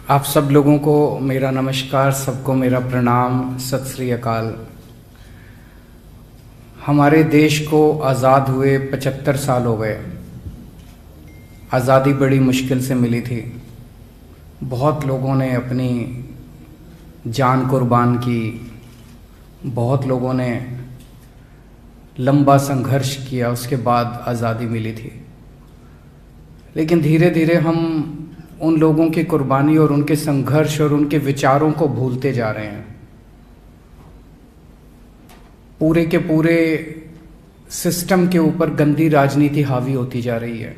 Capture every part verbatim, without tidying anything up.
आप सब लोगों को मेरा नमस्कार, सबको मेरा प्रणाम, सत श्री अकाल। हमारे देश को आज़ाद हुए पचहत्तर साल हो गए। आज़ादी बड़ी मुश्किल से मिली थी। बहुत लोगों ने अपनी जान कुर्बान की, बहुत लोगों ने लंबा संघर्ष किया, उसके बाद आज़ादी मिली थी। लेकिन धीरे धीरे हम उन लोगों की कुर्बानी और उनके संघर्ष और उनके विचारों को भूलते जा रहे हैं। पूरे के पूरे सिस्टम के ऊपर गंदी राजनीति हावी होती जा रही है।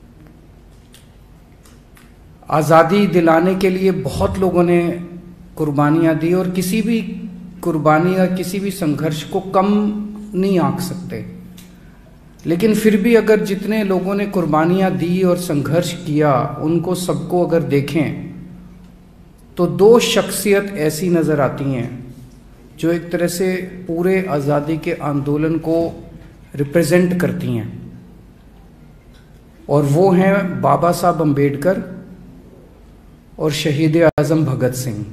आज़ादी दिलाने के लिए बहुत लोगों ने कुर्बानियां दी और किसी भी कुर्बानी या किसी भी संघर्ष को कम नहीं आंक सकते। लेकिन फिर भी अगर जितने लोगों ने कुर्बानियां दी और संघर्ष किया, उनको सबको अगर देखें तो दो शख्सियत ऐसी नज़र आती हैं जो एक तरह से पूरे आज़ादी के आंदोलन को रिप्रेजेंट करती हैं, और वो हैं बाबा साहब अम्बेडकर और शहीद आज़म भगत सिंह।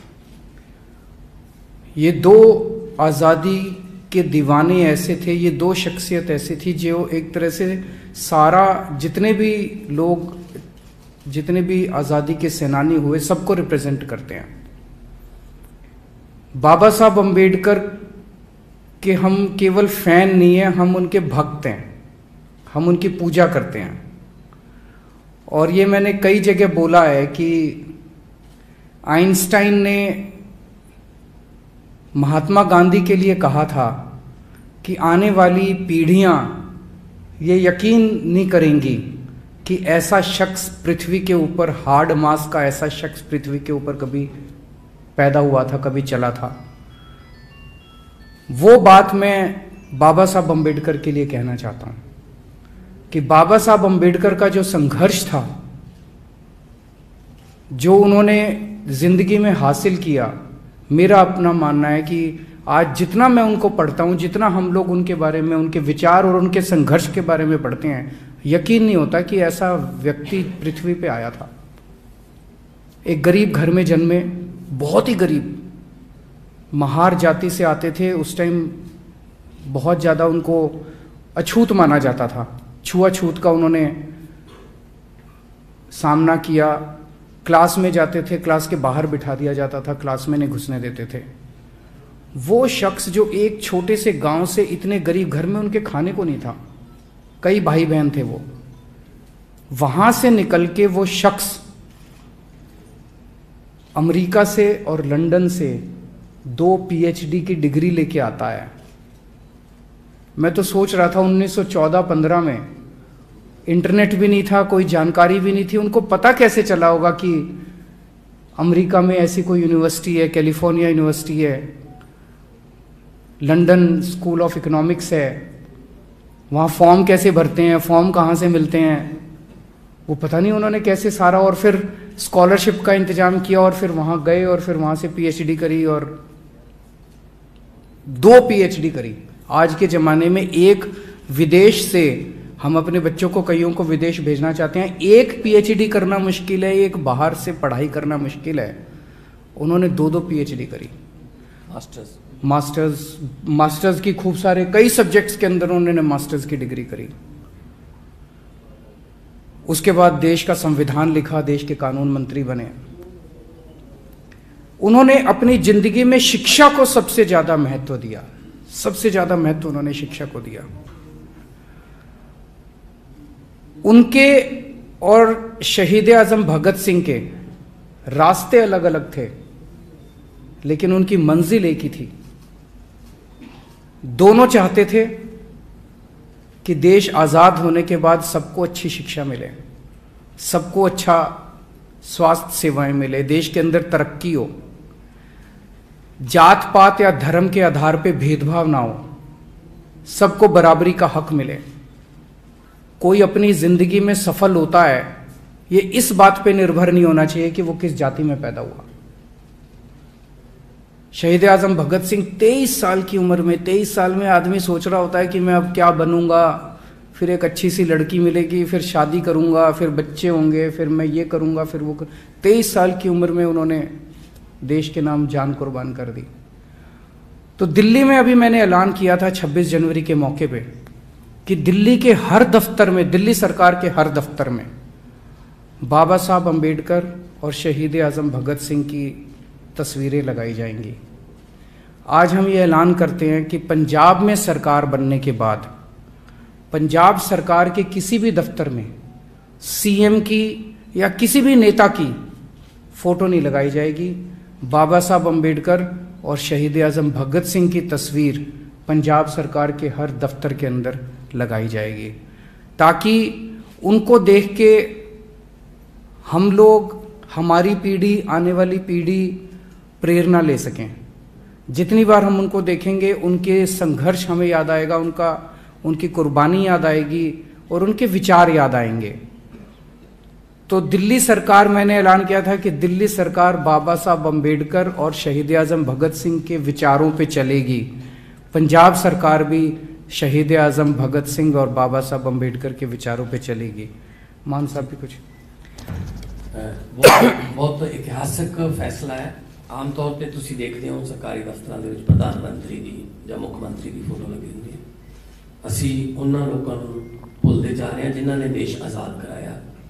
ये दो आज़ादी के दीवाने ऐसे थे, ये दो शख्सियत ऐसी थी जो एक तरह से सारा जितने भी लोग, जितने भी आज़ादी के सेनानी हुए, सबको रिप्रेजेंट करते हैं। बाबा साहब अम्बेडकर के हम केवल फैन नहीं हैं, हम उनके भक्त हैं, हम उनकी पूजा करते हैं। और ये मैंने कई जगह बोला है कि आइंस्टाइन ने महात्मा गांधी के लिए कहा था कि आने वाली पीढ़ियां ये यकीन नहीं करेंगी कि ऐसा शख्स पृथ्वी के ऊपर, हार्ड मास का ऐसा शख्स पृथ्वी के ऊपर कभी पैदा हुआ था, कभी चला था। वो बात मैं बाबा साहब अम्बेडकर के लिए कहना चाहता हूं कि बाबा साहब अम्बेडकर का जो संघर्ष था, जो उन्होंने जिंदगी में हासिल किया, मेरा अपना मानना है कि आज जितना मैं उनको पढ़ता हूँ, जितना हम लोग उनके बारे में, उनके विचार और उनके संघर्ष के बारे में पढ़ते हैं, यकीन नहीं होता कि ऐसा व्यक्ति पृथ्वी पे आया था। एक गरीब घर में जन्मे, बहुत ही गरीब, महार जाति से आते थे। उस टाइम बहुत ज़्यादा उनको अछूत माना जाता था, छुआछूत का उन्होंने सामना किया। क्लास में जाते थे, क्लास के बाहर बिठा दिया जाता था, क्लास में नहीं घुसने देते थे। वो शख्स जो एक छोटे से गांव से इतने गरीब घर में, उनके खाने को नहीं था, कई भाई बहन थे, वो वहां से निकल के वो शख्स अमेरिका से और लंदन से दो पीएचडी की डिग्री लेके आता है। मैं तो सोच रहा था उन्नीस सौ चौदह पंद्रह में इंटरनेट भी नहीं था, कोई जानकारी भी नहीं थी, उनको पता कैसे चला होगा कि अमेरिका में ऐसी कोई यूनिवर्सिटी है, कैलिफोर्निया यूनिवर्सिटी है, लंदन स्कूल ऑफ इकोनॉमिक्स है, वहाँ फॉर्म कैसे भरते हैं, फॉर्म कहाँ से मिलते हैं, वो पता नहीं उन्होंने कैसे सारा, और फिर स्कॉलरशिप का इंतजाम किया और फिर वहाँ गए और फिर वहाँ से पीएचडी करी और दो पीएचडी करी। आज के ज़माने में एक विदेश से, हम अपने बच्चों को कईयों को विदेश भेजना चाहते हैं, एक पीएचडी करना मुश्किल है, एक बाहर से पढ़ाई करना मुश्किल है। उन्होंने दो दो पीएचडी करी, मास्टर्स मास्टर्स मास्टर्स की खूब सारे कई सब्जेक्ट्स के अंदर उन्होंने मास्टर्स की डिग्री करी। उसके बाद देश का संविधान लिखा, देश के कानून मंत्री बने। उन्होंने अपनी जिंदगी में शिक्षा को सबसे ज्यादा महत्व दिया, सबसे ज्यादा महत्व उन्होंने शिक्षा को दिया। उनके और शहीद आज़म भगत सिंह के रास्ते अलग अलग थे, लेकिन उनकी मंजिल एक ही थी। दोनों चाहते थे कि देश आज़ाद होने के बाद सबको अच्छी शिक्षा मिले, सबको अच्छा स्वास्थ्य सेवाएं मिले, देश के अंदर तरक्की हो, जात पात या धर्म के आधार पे भेदभाव ना हो, सबको बराबरी का हक मिले। कोई अपनी जिंदगी में सफल होता है, ये इस बात पे निर्भर नहीं होना चाहिए कि वो किस जाति में पैदा हुआ। शहीद आज़म भगत सिंह तेईस साल की उम्र में, तेईस साल में आदमी सोच रहा होता है कि मैं अब क्या बनूंगा, फिर एक अच्छी सी लड़की मिलेगी, फिर शादी करूँगा, फिर बच्चे होंगे, फिर मैं ये करूँगा, फिर वो कर... तेईस साल की उम्र में उन्होंने देश के नाम जान कुर्बान कर दी। तो दिल्ली में अभी मैंने ऐलान किया था छब्बीस जनवरी के मौके पे कि दिल्ली के हर दफ्तर में, दिल्ली सरकार के हर दफ्तर में बाबा साहब अम्बेडकर और शहीद आज़म भगत सिंह की तस्वीरें लगाई जाएंगी। आज हम ये ऐलान करते हैं कि पंजाब में सरकार बनने के बाद पंजाब सरकार के किसी भी दफ्तर में सीएम की या किसी भी नेता की फ़ोटो नहीं लगाई जाएगी। बाबा साहब अम्बेडकर और शहीद आज़म भगत सिंह की तस्वीर पंजाब सरकार के हर दफ्तर के अंदर लगाई जाएगी, ताकि उनको देख के हम लोग, हमारी पीढ़ी, आने वाली पीढ़ी प्रेरणा ले सकें। जितनी बार हम उनको देखेंगे उनके संघर्ष हमें याद आएगा, उनका उनकी कुर्बानी याद आएगी और उनके विचार याद आएंगे। तो दिल्ली सरकार, मैंने ऐलान किया था कि दिल्ली सरकार बाबा साहब अम्बेडकर और शहीद आज़म भगत सिंह के विचारों पे चलेगी। पंजाब सरकार भी शहीद आज़म भगत सिंह और बाबा साहब अम्बेडकर के विचारों पे चलेगी। मान साहब भी कुछ? बहुत बहुत इतिहासक फैसला है। आम तौर पे तुसी देखते हो सरकारी दफ्तरां दे विच प्रधानमंत्री की या मुख्य मंत्री की फोटो लगी हुंदी है। असी उन्हां लोकां नूं भुलदे जा रहे हैं जिन्हां ने देश आज़ाद कराया।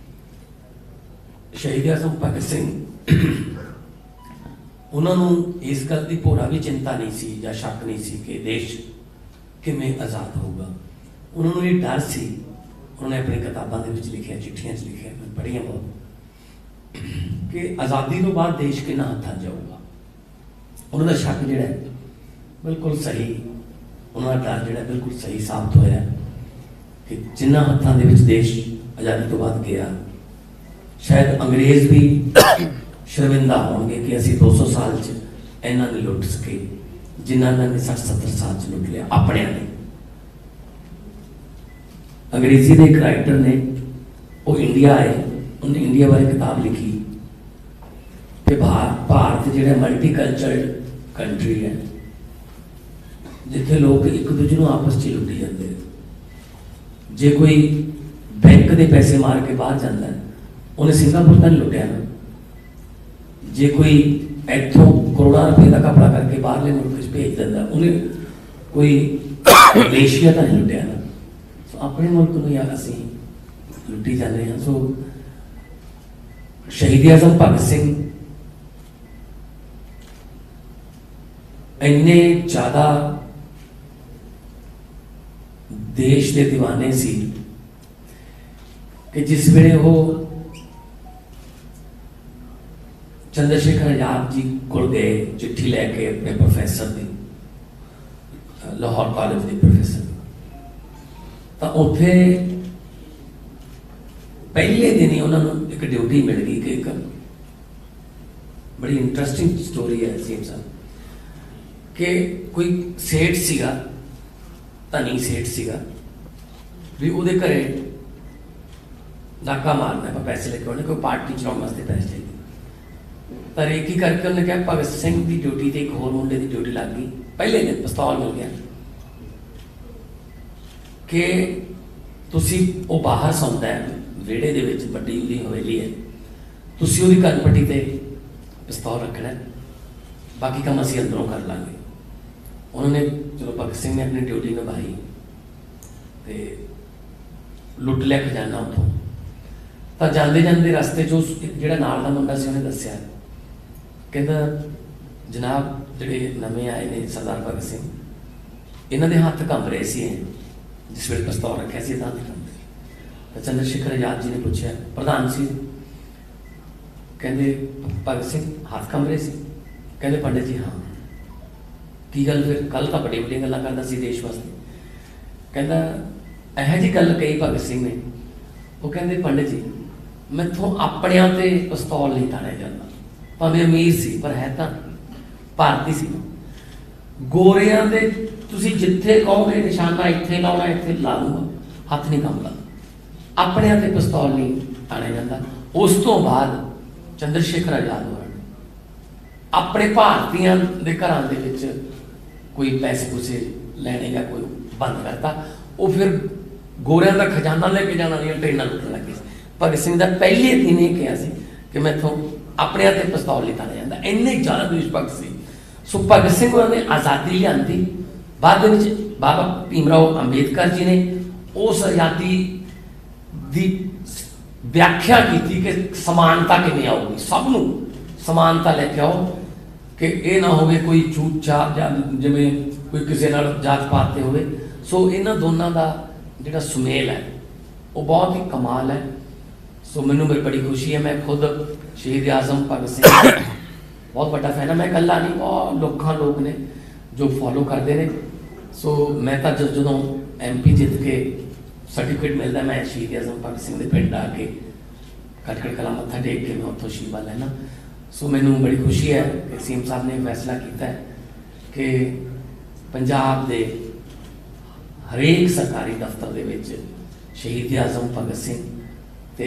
शहीद आज़म भगत सिंह, उन्होंने इस गल की भोरा भी चिंता नहीं सी या शक नहीं सी कि देश किमें आज़ाद होगा। उन्होंने ये डर सी। उन्होंने अपनी किताबों के विच लिखिया, चिट्ठियां च लिखिया, मैं पढ़िया बहुत, कि आज़ादी तो बाद देश के ना हत्थां जाऊगा। उन्होंने शक जिहड़ा बिल्कुल सही, उन्होंने डर जिहड़ा बिल्कुल सही साबित होया कि जिन्हां हत्थां दे विच देश आज़ादी तो बाद गया, शायद अंग्रेज भी शर्मिंदा होंगे कि असी दो सौ साल च इन्हां ने लुट सके जिन्होंने ने सठ सत्तर साल च लुट लिया अपने ने। अंग्रेजी के एक राइटर ने, वो इंडिया आए, उन्हें इंडिया बारे किताब लिखी कि भारत जो मल्टी कल्चरल कंट्री है, जिथे लोग एक दूजे को आपस च लुटी जाते। जे कोई बैंक के पैसे मार के बाहर जाता है, उन्हें सिंगापुर का नहीं लुटिया ना। जे कोई इतों करोड़ों रुपए का कपड़ा करके बाहरले मुल्क भेज देता, उन्हें कोई मलेशिया का नहीं लुटिया ना। सो अपने मुल्क में यार असी लुटी जाते हैं। सो शहीद आज़म भगत सिंह इन्ने ज्यादा देश के दीवाने सी कि जिस वेले वो चंद्रशेखर आजाद जी को गए चिट्ठी लैके अपने प्रोफैसर की, लाहौर कॉलेज के प्रोफैसर, तो उत्थे पहले दिन ही उन्होंने एक ड्यूटी मिल गई कि एक बड़ी इंटरेस्टिंग स्टोरी है सीम साहब कि कोई सेठ सीगा, धनी सेठ सीगा, भी उहदे घरे नाका मारना है, पैसे लेके उन्हें कोई पार्टी चलाने वास्ते पैसे चाहिए। पर एक ही करके उन्हें कहा भगत सिंह की ड्यूटी से एक होर मुंडे की ड्यूटी लग गई। पहले दिन पिस्तौल मिल गया कि तुसी वो बाहर सौंदा है, वेड़े दे विच वड्डी उहदी हवेली है, तुसी उहदी कनपट्टी ते पिस्तौल रखना है, बाकी काम असीं अंदरों कर लांगे। उन्होंने चलो भगत सिंह ने अपनी ड्यूटी निभाई ते लुट लिया खजाना उतों। तो जाते जाते रस्ते जो जिहड़ा नाल दा मुंडा सी उन्हें दस्सिया, कहता जनाब जिहड़े नवे आए ने सरदार भगत सिंह, इन्हां दे हत्थ कंब रहे सी जिस वेले पिस्तौल रखिया सी, तां कंब। तो चंद्रशेखर आजाद जी ने पूछा, प्रधान सी, कहते भगत सिंह हाथ कंब रहे सी? कहते पंडित जी हाँ। की गल फिर? कल तो बड़ी बड़ी गल्लां करदा सी देश वास्ते। कहता यह जी गल कही भगत सिंह ने, वो कहते पंडित जी मैथों अपनियां ते पिस्तौल नहीं ताड़िया जाता, भावें अमीर सी पर है तो भारती सी। गोरियां दे तुसी जिथे कहोगे निशाना इत्थे लाउणा इत्थे ला दूंगा, हथ नहीं कंबदा। अपनियां ते पिस्तौल नहीं ताड़िया जाता। उस तो बाद चंद्रशेखर आजाद होया अपने भारतीयों के घरां दे विच कोई पैसे पूसे लैने या कोई बंद करता। वो फिर गोरियां दा खजाना लेके जाना नहीं ट्रेनां लुटन लगे। भगत सिंह का पहले दिन ये कहा सी कि मैथों अपने हथे पिस्तौल नहीं तारा जाता, इन्ने ज़्यादा देशभक्त सी। सो भगत सिंह ने आज़ादी लियांदी, बाद में बाबा भीमराव अंबेडकर जी ने उस आज़ादी की व्याख्या की कि समानता किवें आऊगी, सबनों समानता लेके आओ कि ये ना हो कोई छूट छाप या जिवें कोई किसी नाल जात पात ते होवे। सो इन्हां दोनों का जिहड़ा सुमेल है वो बहुत ही कमाल है। सो मैनूं बड़ी खुशी है, मैं खुद शहीद आजम भगत सिंह बहुत बड़ा फैन है। मैं कल्ला नहीं, बहुत लोगों लोग ने जो फॉलो करते हैं। सो मैं तो जब जो एम पी जित के सर्टिफिकेट मिलता है, मैं शहीद आजम भगत सिंह के पिंड आके खटखड़ कला मत्था टेक के मैं उत्थों शीबा लैना। सो मैनूं बड़ी खुशी है कि सीएम साहब ने फैसला किया है कि पंजाब के हरेक सरकारी दफ्तर दे विच शहीद आजम भगत सिंह ते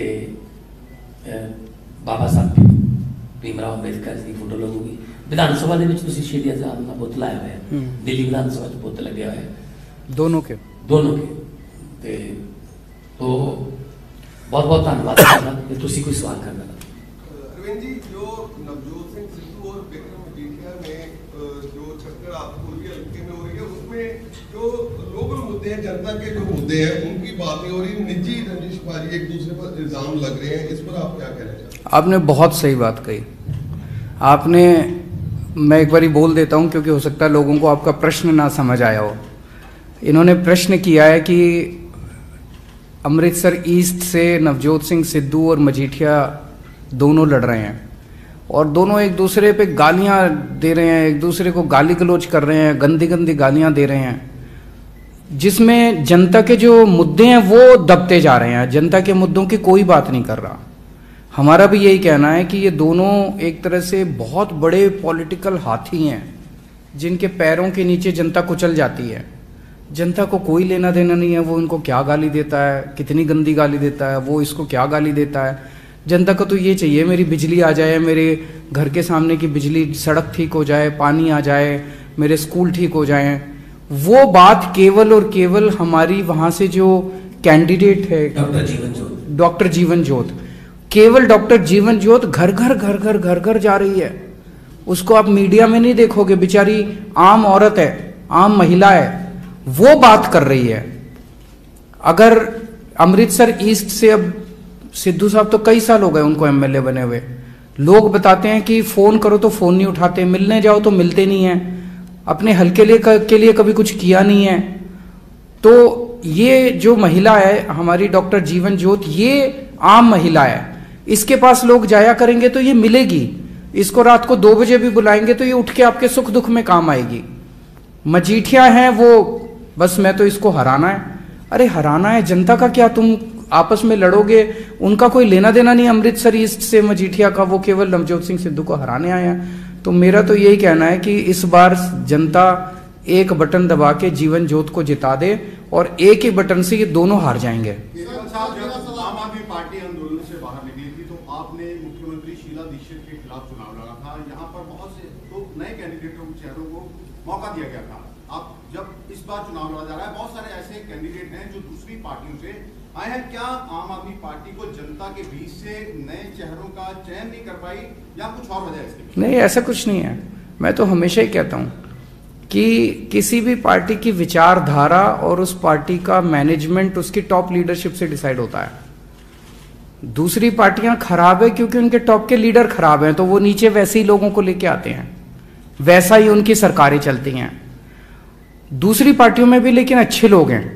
बाबा साहब भीमराव अंबेडकर जी की फोटो लगूगी। विधान सभा दे विच तुसीं शहीद आजम का बुत लाया हुआ है, दिल्ली विधान सभा च बुत लगे हुआ है, दोनों के दोनों के ते तो बहुत बहुत धन्यवाद। तुसीं कोई सवाल करना? अरविंद जी, जो नवजोत सिंह सिद्धू और विक्रम मजीठिया में जो छक्कर आप पूर्वी हल्के में हो रही है, उसमें जो लोकल मुद्दे हैं, जनता के जो मुद्दे हैं, उनकी बात नहीं हो रही, निजी रंजिशबाजी एक दूसरे पर इल्जाम लग रहे हैं, इस पर आप क्या कहना चाहते हैं? आपने बहुत सही बात कही। आपने, मैं एक बारी बोल देता हूं क्योंकि हो सकता है लोगों को आपका प्रश्न ना समझ आया हो। इन्होंने प्रश्न किया है कि अमृतसर ईस्ट से नवजोत सिंह सिद्धू और मजीठिया दोनों लड़ रहे हैं और दोनों एक दूसरे पे गालियां दे रहे हैं, एक दूसरे को गाली गलौज कर रहे हैं, गंदी गंदी गालियां दे रहे हैं, जिसमें जनता के जो मुद्दे हैं वो दबते जा रहे हैं। जनता के मुद्दों की कोई बात नहीं कर रहा। हमारा भी यही कहना है कि ये दोनों एक तरह से बहुत बड़े पॉलिटिकल हाथी हैं जिनके पैरों के नीचे जनता कुचल जाती है। जनता को कोई लेना देना नहीं है, वो उनको क्या गाली देता है, कितनी गंदी गाली देता है, वो इसको क्या गाली देता है। जनता को तो ये चाहिए मेरी बिजली आ जाए, मेरे घर के सामने की बिजली, सड़क ठीक हो जाए, पानी आ जाए, मेरे स्कूल ठीक हो जाए। वो बात केवल और केवल हमारी वहाँ से जो कैंडिडेट है डॉक्टर जीवन ज्योत, डॉक्टर जीवन ज्योत, केवल डॉक्टर जीवन ज्योत घर घर घर घर घर घर जा रही है। उसको आप मीडिया में नहीं देखोगे, बेचारी आम औरत है, आम महिला है, वो बात कर रही है। अगर अमृतसर ईस्ट से, अब सिद्धू साहब तो कई साल हो गए उनको एमएलए बने हुए, लोग बताते हैं कि फोन करो तो फोन नहीं उठाते, मिलने जाओ तो मिलते नहीं हैं, अपने हल्के लिए के लिए कभी कुछ किया नहीं है। तो ये जो महिला है हमारी डॉक्टर जीवन ज्योत, ये आम महिला है, इसके पास लोग जाया करेंगे तो ये मिलेगी। इसको रात को दो बजे भी बुलाएंगे तो ये उठ के आपके सुख दुख में काम आएगी। मजीठिया हैं वो, बस मैं तो इसको हराना है। अरे हराना है, जनता का क्या, तुम आपस में लड़ोगे, उनका कोई लेना देना नहीं अमृतसर ईस्ट से मजीठिया का, वो केवल नवजोत सिंह सिद्धू को हराने आए हैं। तो मेरा तो यही कहना है कि इस बार जनता एक बटन दबा के जीवन ज्योत को जिता दे और एक ही बटन से ये दोनों हार जाएंगे। आम आदमी पार्टी आंदोलन से बाहर निकली थी तो आपने मुख्यमंत्री शीला दीक्षित के खिलाफ चुनाव लड़ा था। यहाँ पर बहुत से तो नए कैंडिडेटों चेहरों को मौका दिया गया था। अब जब इस बार चुनाव लड़ा जा रहा है, बहुत सारे ऐसे कैंडिडेट हैं जो दूसरी पार्टियों से आए हैं। क्या आम आदमी पार्टी को जनता के बीच से नए चेहरों का चयन नहीं कर पाई या कुछ और वजह इसकी? नहीं, ऐसा कुछ नहीं है। मैं तो हमेशा ही कहता हूं कि किसी भी पार्टी की विचारधारा और उस पार्टी का मैनेजमेंट उसकी टॉप लीडरशिप से डिसाइड होता है। दूसरी पार्टियां खराब है क्योंकि उनके टॉप के लीडर खराब हैं, तो वो नीचे वैसे ही लोगों को लेके आते हैं, वैसा ही उनकी सरकारें चलती हैं। दूसरी पार्टियों में भी लेकिन अच्छे लोग हैं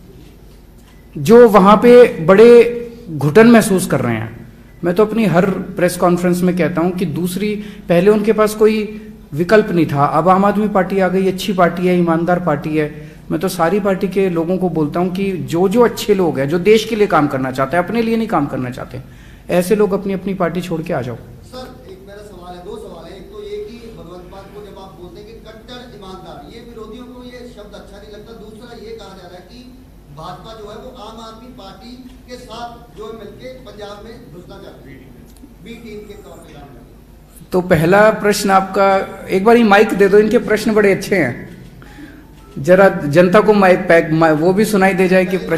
जो वहां पे बड़े घुटन महसूस कर रहे हैं। मैं तो अपनी हर प्रेस कॉन्फ्रेंस में कहता हूं कि दूसरी, पहले उनके पास कोई विकल्प नहीं था, अब आम आदमी पार्टी आ गई, अच्छी पार्टी है, ईमानदार पार्टी है। मैं तो सारी पार्टी के लोगों को बोलता हूं कि जो जो अच्छे लोग हैं, जो देश के लिए काम करना चाहते हैं, अपने लिए नहीं काम करना चाहते, ऐसे लोग अपनी अपनी पार्टी छोड़ के आ जाओ। सर, एक मेरा सवाल है, दो सवाल है। एक तो ये कि भगवंत मान को जब आप बोलते हैं कि कट्टर ईमानदार, ये विरोधियों को ये शब्द अच्छा नहीं लगता। दूसरा ये कहा जा रहा है कि भाजपा जो है वो आम आदमी पार्टी के साथ जो है मिलकर पंजाब में घुसना चाहती है, बी टीम के तौर पर काम करती है। तो पहला प्रश्न आपका, एक बार ही माइक दे दो, इनके प्रश्न बड़े अच्छे हैं, जरा जनता को माइक पैक वो भी सुनाई दे जाए कि प्रश्न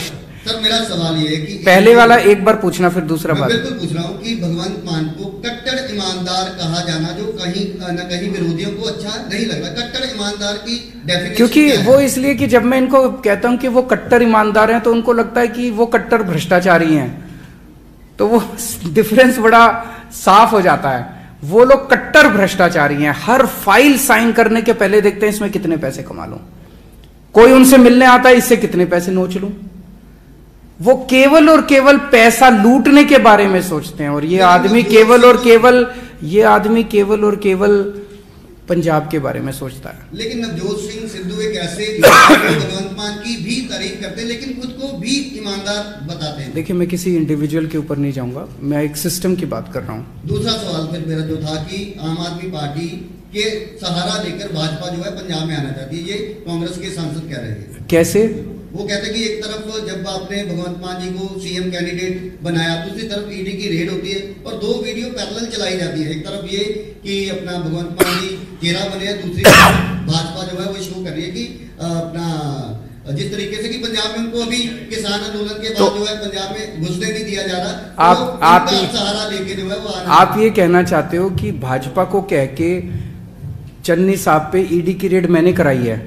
सर मेरा सवाल ये है कि पहले वाला एक बार पूछना, फिर दूसरा मैं बात। बिल्कुल पूछ रहा हूँ कि भगवंत मान को कट्टर ईमानदार कहा जाना जो कहीं न कहीं विरोधियों को अच्छा नहीं लग रहा, कट्टर ईमानदार की डेफिनेशन क्योंकि क्या है? वो इसलिए कि जब मैं इनको कहता हूं कि वो कट्टर ईमानदार हैं तो उनको लगता है कि वो कट्टर भ्रष्टाचारी हैं, तो वो डिफरेंस बड़ा साफ हो जाता है। वो लोग कट्टर भ्रष्टाचारी हैं, हर फाइल साइन करने के पहले देखते हैं इसमें कितने पैसे कमा लूं, कोई उनसे मिलने आता है इससे कितने पैसे नोच लूं। वो केवल और केवल पैसा लूटने के बारे में सोचते हैं। और ये आदमी केवल और केवल ये आदमी केवल और केवल पंजाब के बारे में सोचता है। लेकिन नवजोत सिंह सिद्धू एक ऐसे भगवंत मान की भी तारीफ करते हैं लेकिन खुद को भी ईमानदार बताते हैं। देखिए, मैं किसी इंडिविजुअल के ऊपर नहीं जाऊंगा, मैं एक सिस्टम की बात कर रहा हूं। दूसरा सवाल फिर मेरा जो था कि आम आदमी पार्टी के सहारा लेकर भाजपा जो है पंजाब में आना चाहती है, ये कांग्रेस के सांसद कह रहे हैं। कैसे? वो कहते हैं कि एक तरफ जब आपने भगवंत मान जी को सीएम कैंडिडेट बनाया, दूसरी तरफ ईडी की रेड होती है और दो वीडियो पैरेलल चलाई जाती है। एक तरफ ये कि अपना भगवंत मान जी चेहरा बने, दूसरी तरफ भाजपा जो है वो शो कर रही है कि अपना जिस तरीके से कि पंजाब में उनको अभी किसान आंदोलन के बाद तो, जो है पंजाब में घुसने नहीं दिया जा रहा। आप तो आप सहारा लेके जो है वो आप ये कहना चाहते हो कि भाजपा को कह के चन्नी साहब पे ईडी की रेड मैंने कराई है?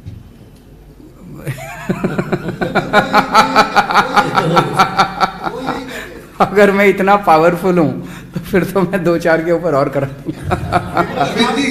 अगर मैं इतना पावरफुल हूं तो फिर तो मैं दो चार के ऊपर और करा दूंगा।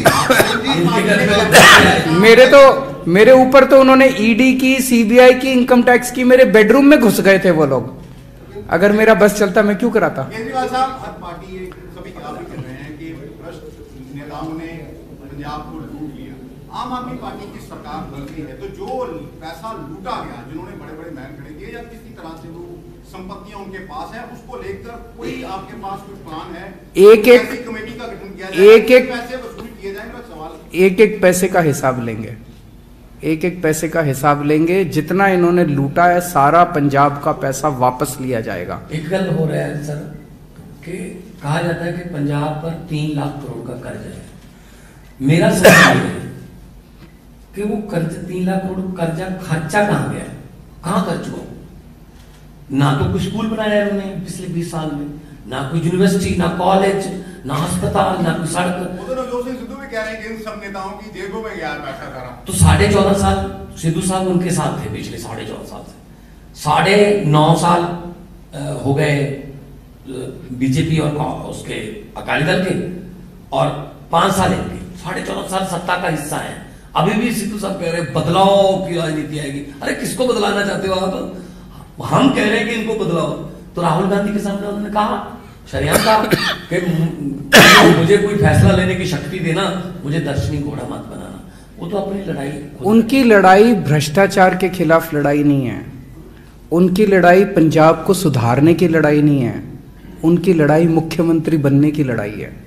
मेरे तो मेरे ऊपर तो उन्होंने ईडी की, सीबीआई की, इनकम टैक्स की, मेरे बेडरूम में घुस गए थे वो लोग। अगर मेरा बस चलता मैं क्यों कराता? केजरीवाल साहब, हर पार्टी ये सभी आप भी कर रहे हैं कि भ्रष्ट नेताओं ने पंजाब को लूट लिया। आम आदमी पार्टी की सरकार बनती है तो जो पैसा लूटा गया, जिन्होंने बड़े बड़े महल खड़े किए या किसी तरह से वो संपत्तियां उनके पास है, उसको लेकर कोई आपके पास कोई प्लान है? एक एक कमेटी का गठन किया जाए, एक एक पैसे वसूल किए जाए? मेरा सवाल एक एक पैसे का हिसाब लेंगे, एक एक पैसे का हिसाब लेंगे। जितना इन्होंने लूटा है सारा पंजाब का पैसा वापस लिया जाएगा। एक गल हो रहा है सर कि कहा जाता है कि पंजाब पर तीन लाख करोड़ का कर्ज है। मेरा सवाल है कि वो कर्ज तीन लाख करोड़ कर्जा खर्चा कहां गया, कहां खर्च हुआ? ना तो कोई स्कूल बनाया उन्होंने पिछले बीस साल में, ना कोई यूनिवर्सिटी, ना कॉलेज, ना अस्पताल, ना कोई सड़क। नवजोत सिंह सिद्धू भी कह रहे हैं कि इन सब नेताओं की जेबों में गया पैसा सारा। तो साढ़े चौदह साल सिद्धू साहब उनके साथ थे, पिछले साढ़े चौदह साल से साढ़े नौ साल हो गए बीजेपी और उसके अकाली दल के, और पांच साल इनके, साढ़े चौदह साल सत्ता का हिस्सा है। अभी भी सिद्धू साहब कह रहे हैं बदलाव की राजनीति आएगी। अरे किसको बदलाना चाहते हो आप? हम कह रहे हैं कि इनको बदलाव। तो राहुल गांधी के सामने उन्होंने कहा, शरियाम कहा कि मुझे कोई फैसला लेने की शक्ति देना, मुझे दर्शनी घोड़ा मत बनाना। वो तो अपनी लड़ाई, उनकी लड़ाई भ्रष्टाचार के खिलाफ लड़ाई नहीं है, उनकी लड़ाई पंजाब को सुधारने की लड़ाई नहीं है, उनकी लड़ाई मुख्यमंत्री बनने की लड़ाई है।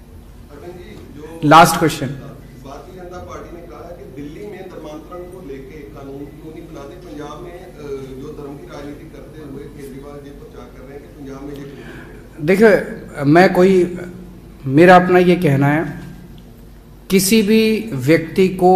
Last question. Bharatiya Janata party ने कहा है कि दिल्ली में धर्मांतरण को लेके कानून क्यों नहीं बनाते? पंजाब में जो धर्म की राजनीति करते हुए केजरीवाल जी प्रचार कर रहे हैं कि पंजाब में ये। देखिए, मैं कोई मेरा अपना ये कहना है, किसी भी व्यक्ति को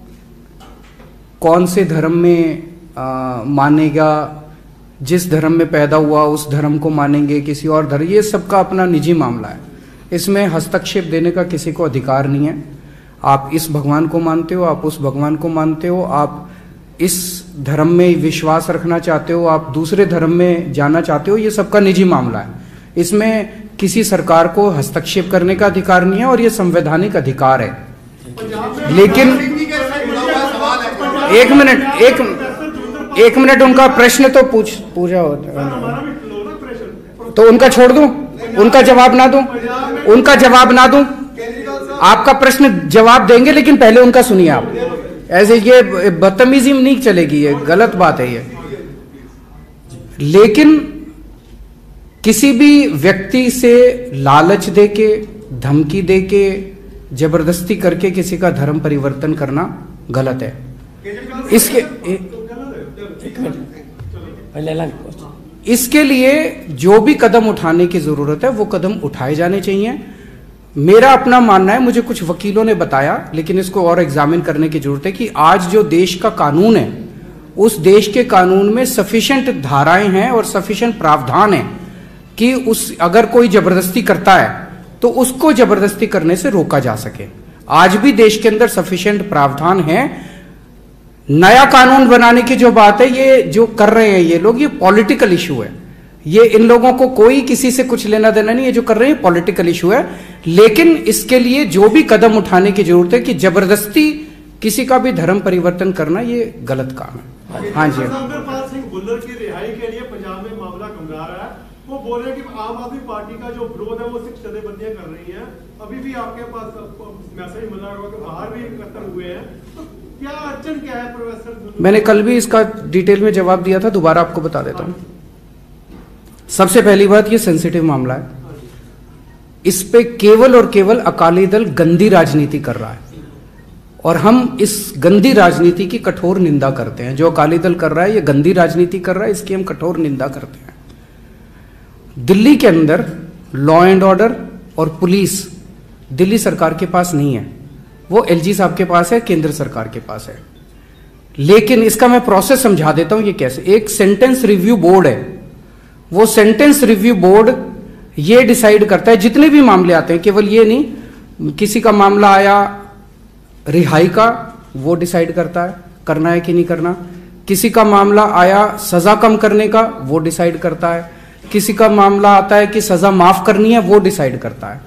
कौन से धर्म में आ, मानेगा, जिस धर्म में पैदा हुआ उस धर्म को मानेंगे, किसी और धर्म, ये सबका अपना निजी मामला है। इसमें हस्तक्षेप देने का किसी को अधिकार नहीं है। आप इस भगवान को मानते हो, आप उस भगवान को मानते हो, आप इस धर्म में विश्वास रखना चाहते हो, आप दूसरे धर्म में जाना चाहते हो, ये सबका निजी मामला है। इसमें किसी सरकार को हस्तक्षेप करने का अधिकार नहीं है और ये संवैधानिक अधिकार है। लेकिन एक मिनट एक एक मिनट उनका प्रश्न तो पूछ पूछा होता है, तो उनका छोड़ दूं, उनका जवाब ना दूं, उनका जवाब ना दूं? आपका प्रश्न जवाब देंगे लेकिन पहले उनका सुनिए आप। ऐसे ये बदतमीजी नहीं चलेगी, ये गलत बात है ये। लेकिन किसी भी व्यक्ति से लालच देके, धमकी देके, जबरदस्ती करके किसी का धर्म परिवर्तन करना गलत है। इसके इसके लिए जो भी कदम उठाने की जरूरत है वो कदम उठाए जाने चाहिए। मेरा अपना मानना है, मुझे कुछ वकीलों ने बताया, लेकिन इसको और एग्जामिन करने की जरूरत है कि आज जो देश का कानून है उस देश के कानून में सफिशिएंट धाराएं हैं और सफिशिएंट प्रावधान है कि उस अगर कोई जबरदस्ती करता है तो उसको जबरदस्ती करने से रोका जा सके। आज भी देश के अंदर सफिशिएंट प्रावधान है। नया कानून बनाने की जो बात है, ये जो कर रहे हैं ये लोग, ये पॉलिटिकल इशू है। ये इन लोगों को कोई किसी से कुछ लेना देना नहीं है। जो कर रहे हैं पॉलिटिकल इशू है, लेकिन इसके लिए जो भी कदम उठाने की जरूरत है कि जबरदस्ती किसी का भी धर्म परिवर्तन करना ये गलत काम है। हाँ जी, अमरपाल सिंह भुल्लर की रिहाई के लिए पंजाब में मामला गंभीर रहा है। वो बोल रहे हैं कि आम आदमी पार्टी का जो विरोध है वो सिख जथेबंदियां कर रही हैं। अभी भी आपके पास मैसेज मिला होगा कि बाहर भी कत्ल हुए हैं, तो क्या अड़चन क्या है प्रोफेसर? मैंने कल भी इसका डिटेल में जवाब दिया था, दोबारा आपको बता देता हूं। सबसे पहली बात, ये सेंसिटिव मामला है। इस पे केवल और केवल अकाली दल गंदी राजनीति कर रहा है और हम इस गंदी राजनीति की कठोर निंदा करते हैं। जो अकाली दल कर रहा है ये गंदी राजनीति कर रहा है, इसकी हम कठोर निंदा करते हैं। दिल्ली के अंदर लॉ एंड ऑर्डर और पुलिस दिल्ली सरकार के पास नहीं है, वो एलजी साहब के पास है, केंद्र सरकार के पास है। लेकिन इसका मैं प्रोसेस समझा देता हूं। ये कैसे, एक सेंटेंस रिव्यू बोर्ड है। वो सेंटेंस रिव्यू बोर्ड ये डिसाइड करता है, जितने भी मामले आते हैं, केवल ये नहीं, किसी का मामला आया रिहाई का, वो डिसाइड करता है करना है कि नहीं करना। किसी का मामला आया सजा कम करने का, वो डिसाइड करता है। किसी का मामला आता है कि सजा माफ करनी है, वो डिसाइड करता है।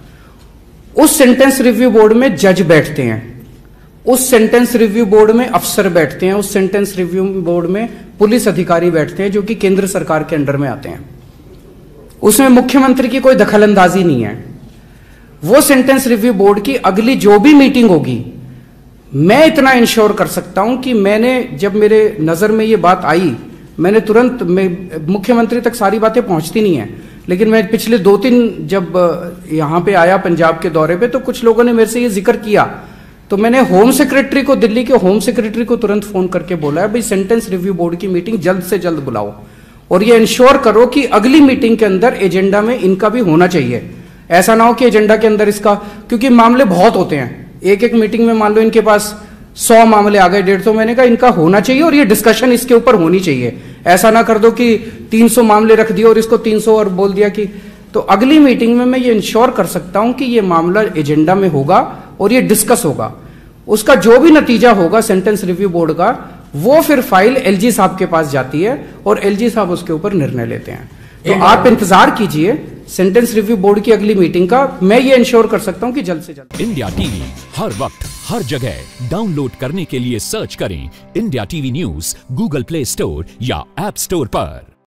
उस सेंटेंस रिव्यू बोर्ड में जज बैठते हैं, उस सेंटेंस रिव्यू बोर्ड में अफसर बैठते हैं, उस सेंटेंस रिव्यू बोर्ड में पुलिस अधिकारी बैठते हैं जो कि केंद्र सरकार के अंडर में आते हैं। उसमें मुख्यमंत्री की कोई दखलंदाजी नहीं है। वो सेंटेंस रिव्यू बोर्ड की अगली जो भी मीटिंग होगी, मैं इतना इंश्योर कर सकता हूं कि मैंने, जब मेरे नजर में ये बात आई, मैंने तुरंत, मुख्यमंत्री तक सारी बातें पहुंचती नहीं है, लेकिन मैं पिछले दो तीन जब यहां पे आया पंजाब के दौरे पे, तो कुछ लोगों ने मेरे से ये जिक्र किया, तो मैंने होम सेक्रेटरी को, दिल्ली के होम सेक्रेटरी को तुरंत फोन करके बोला है, भाई सेंटेंस रिव्यू बोर्ड की मीटिंग जल्द से जल्द बुलाओ और ये इंश्योर करो कि अगली मीटिंग के अंदर एजेंडा में इनका भी होना चाहिए। ऐसा ना हो कि एजेंडा के अंदर इसका, क्योंकि मामले बहुत होते हैं, एक एक मीटिंग में मान लो इनके पास सौ मामले आ गए, डेढ़ सौ, मैंने कहा इनका होना चाहिए और ये डिस्कशन इसके ऊपर होनी चाहिए। ऐसा ना कर दो कि तीन सौ मामले रख दिए और इसको तीन सौ और बोल दिया कि, तो अगली मीटिंग में मैं ये इंश्योर कर सकता हूं कि ये मामला एजेंडा में होगा और ये डिस्कस होगा। उसका जो भी नतीजा होगा सेंटेंस रिव्यू बोर्ड का, वो फिर फाइल एलजी साहब के पास जाती है और एलजी साहब उसके ऊपर निर्णय लेते हैं। तो आप इंतजार कीजिए सेंटेंस रिव्यू बोर्ड की अगली मीटिंग का। मैं ये इंश्योर कर सकता हूं कि जल्द से जल्द। इंडिया टीवी हर वक्त हर जगह डाउनलोड करने के लिए सर्च करें India TV news Google Play store या ऐप स्टोर पर।